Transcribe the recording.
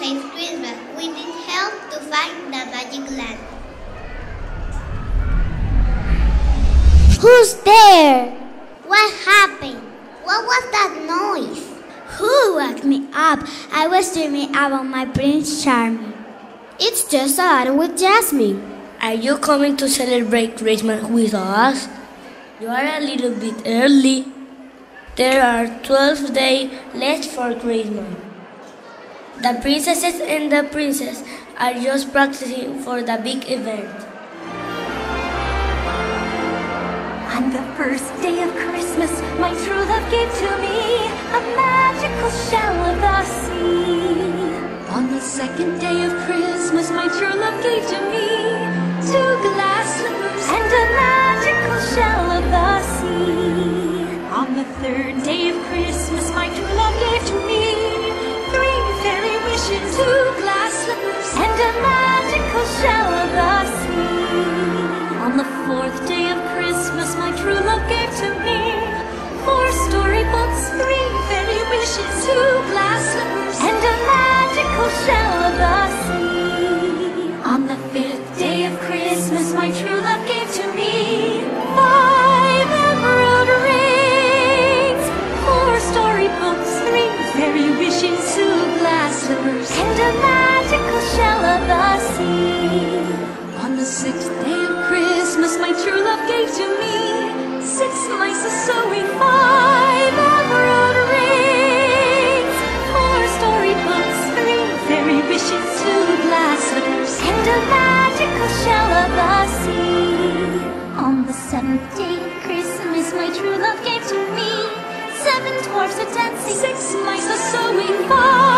save Christmas. We need help to find the magic land. Who's there? What happened? What was that noise? Who woke me up? I was dreaming about my Prince Charming. It's just Aladdin with Jasmine. Are you coming to celebrate Christmas with us? You are a little bit early. There are 12 days left for Christmas. The princesses and the princes are just practicing for the big event. On the first day of Christmas, my true love gave to me a magical shell of the sea. On the second day of Christmas, my true love gave to me 2 glass slippers and a magical shell of the sea. On the third day of Christmas, my true love gave to me 3 fairy wishes, 2 glass slippers and a magical shell of the sea. On the fourth day of Christmas, my true love gave to me 4 storybooks, 3 fairy wishes, 2 glass slippers and a magical shell of the sea. On the fifth day of Christmas, my true love gave to me 5 emerald rings, 4 storybooks, 3 fairy wishes, 2 glass slippers and a magical shell of the sea. On the sixth day of Christmas, my true love gave to me 6 mice a sewing, 5 emerald rings, 4 storybooks, 3 fairy wishes, 2 glass slippers and a magical shell of the sea. On the seventh day of Christmas, my true love gave to me 7 dwarfs a dancing, 6 mice a sewing, 5